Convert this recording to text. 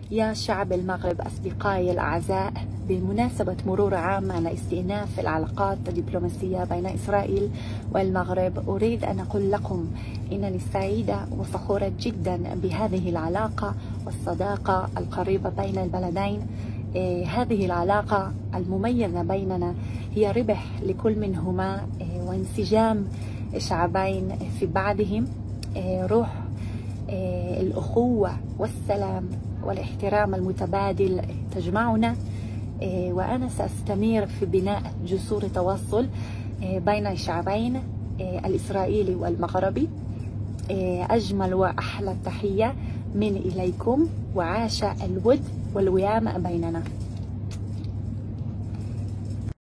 يا شعب المغرب أصدقائي الأعزاء، بمناسبة مرور عام على استئناف العلاقات الدبلوماسية بين إسرائيل والمغرب، أريد أن أقول لكم إنني سعيدة وفخورة جدا بهذه العلاقة والصداقة القريبة بين البلدين. هذه العلاقة المميزة بيننا هي ربح لكل منهما وانسجام شعبين في بعضهم، روح الأخوة والسلام والاحترام المتبادل تجمعنا، وأنا سأستمر في بناء جسور تواصل بين الشعبين الإسرائيلي والمغربي. أجمل وأحلى تحية من إليكم، وعاش الود والوئام بيننا.